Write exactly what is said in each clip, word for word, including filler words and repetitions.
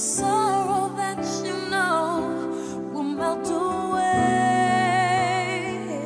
sorrow that you know will melt away.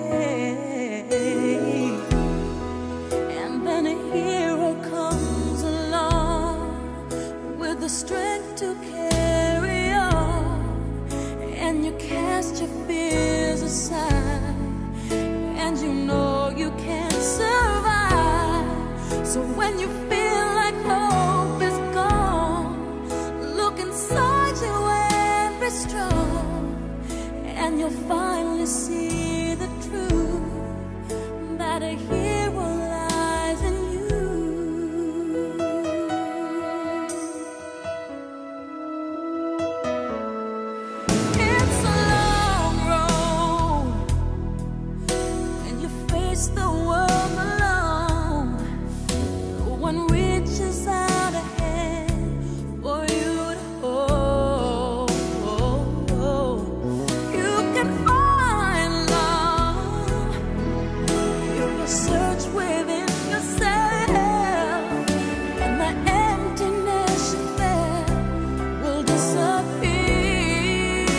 And then a hero comes along with the strength to carry on, and you cast your fears aside, and you know you can't survive. So when you feel like hope is gone, look inside you and be strong, and you'll finally see the truth, that a hero lies in you. It's a long road when you face the world alone. No one reaches out a hand for you to hold. You can find love if you search within yourself, and the emptiness you felt will disappear.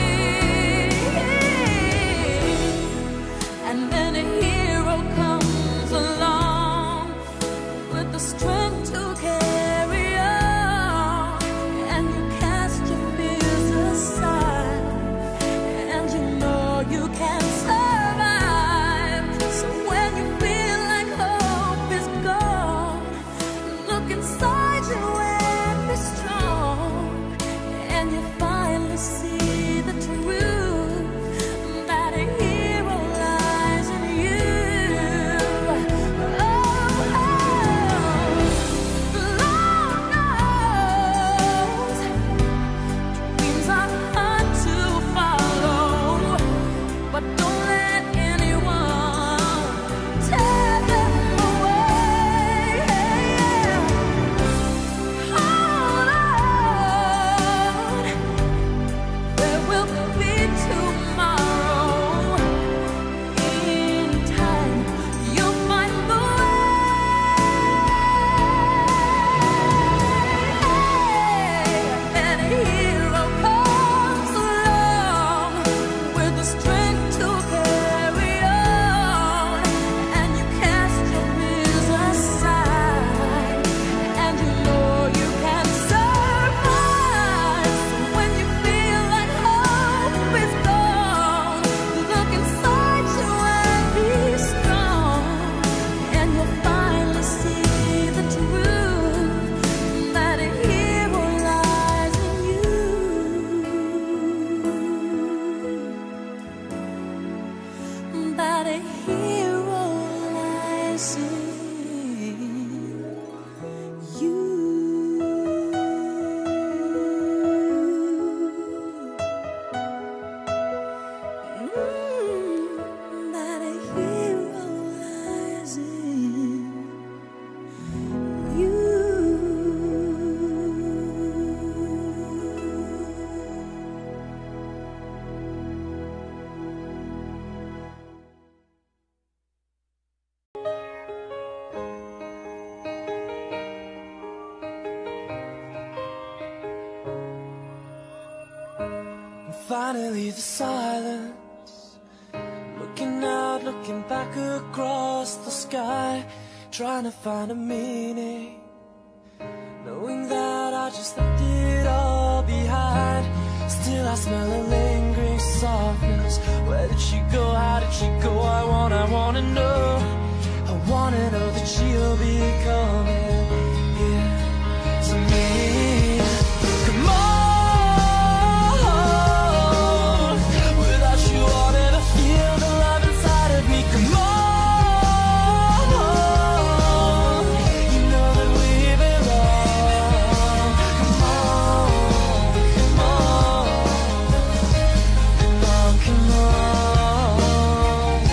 And then a hero comes along with the strength to carry on, and you cast your fears aside, and you know you can survive. So when you feel like hope is gone, look inside you and be strong, and you finally see the truth, that a hero lies in you. Oh, the Lord knows dreams are hard to follow, but don't let anyone tear them away. Hold on, there will be tomorrow. In time, you'll find the way. And a hero comes along with the strength to carry on, and you cast your fears aside, and you know you can survive. So when you feel like hope is gone, look inside you and be strong, and you'll finally see the truth, that a hero lies in you. That a hero lies in you. Mm, that a hero lies in you. And finally the silence, looking out, looking back across the sky, trying to find a meaning, knowing that I just left it all behind. Still I smell a lingering softness. Where did she go? How did she go? I want, I wanna know. I wanna know that she'll be coming here to me. Come on, without you I'll never feel the love inside of me. Come on, you know that we belong. Come on, come on, come on, come on.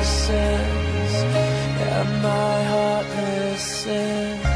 races and my heart races.